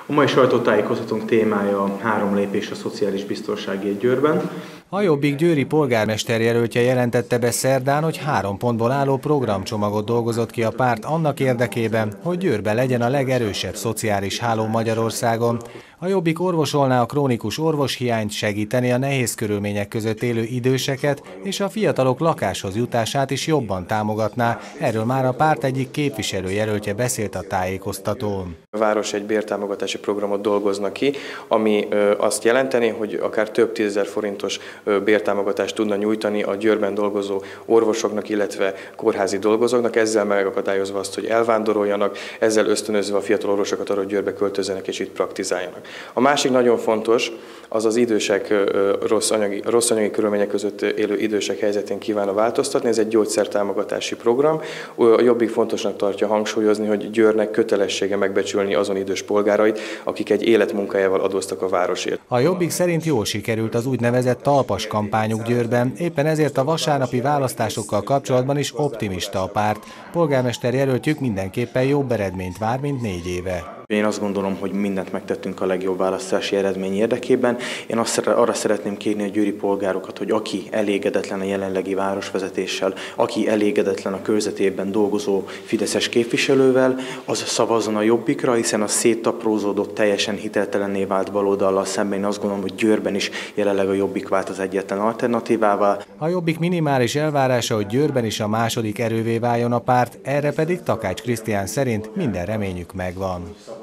A mai sajtótájékoztatónk témája 3 lépés a szociális biztonságért Győrben. A Jobbik győri polgármester jelöltje jelentette be szerdán, hogy 3 pontból álló programcsomagot dolgozott ki a párt annak érdekében, hogy Győrben legyen a legerősebb szociális háló Magyarországon. A Jobbik orvosolná a krónikus orvoshiányt, segíteni a nehéz körülmények között élő időseket, és a fiatalok lakáshoz jutását is jobban támogatná. Erről már a párt egyik képviselőjelöltje beszélt a tájékoztatón. A város egy bértámogatási programot dolgozna ki, ami azt jelenteni, hogy akár több 10 000 forintos bértámogatást tudna nyújtani a Győrben dolgozó orvosoknak, illetve kórházi dolgozóknak, ezzel megakadályozva azt, hogy elvándoroljanak, ezzel ösztönözve a fiatal orvosokat arra, hogy Győrbe költözzenek és itt praktizáljanak. A másik nagyon fontos, az az idősek, rossz anyagi körülmények között élő idősek helyzetén kívánna változtatni. Ez egy gyógyszertámogatási program. A Jobbik fontosnak tartja hangsúlyozni, hogy Győrnek kötelessége megbecsülni azon idős polgárait, akik egy életmunkájával adóztak a városért. A Jobbik szerint jól sikerült az úgynevezett talpas kampányuk Győrben, éppen ezért a vasárnapi választásokkal kapcsolatban is optimista a párt. Polgármester jelöltjük mindenképpen jobb eredményt vár, mint 4 éve. Én azt gondolom, hogy mindent megtettünk a legjobb választási eredmény érdekében. Én arra szeretném kérni a győri polgárokat, hogy aki elégedetlen a jelenlegi városvezetéssel, aki elégedetlen a körzetében dolgozó fideszes képviselővel, az szavazzon a Jobbikra, hiszen a széttaprózódott, teljesen hiteltelenné vált baloldallal szemben. Én azt gondolom, hogy Győrben is jelenleg a Jobbik vált az egyetlen alternatívává. A Jobbik minimális elvárása, hogy Győrben is a második erővé váljon a párt, erre pedig Takács Krisztián szerint minden reményük megvan.